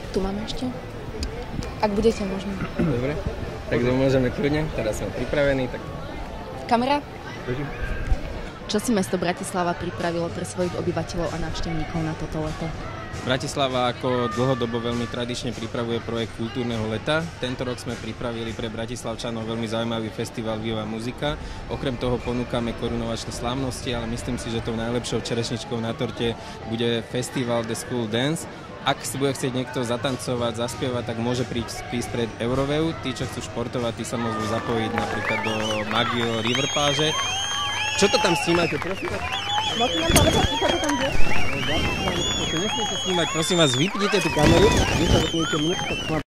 Tu máme ešte? Ak budete, možno. Dobre, tak môžeme kľudne, teraz sme pripravení, tak... Kamera? Bežím. Čo si mesto Bratislava pripravilo pre svojich obyvateľov a návštevníkov na toto leto? Bratislava ako dlhodobo veľmi tradične pripravuje projekt kultúrneho leta. Tento rok sme pripravili pre Bratislavčanov veľmi zaujímavý festival Viva Muzika. Okrem toho ponúkame korunovačné slávnosti, ale myslím si, že tou najlepšou čerešničkou na torte bude festival The School Dance. Ak si bude chcieť niekto zatancovať, zaspievať, tak môže prísť pred Euroveu. Tí, čo chcú športovať, tí sa môžu zapojiť napríklad do Magio River Pláže. Čo to tam snímate, prosím vás? Môžete nám povedať, čo to tam je? Nesmiete snímať, prosím vás, vypnite tú kameru, vy sa doplňujete mňa,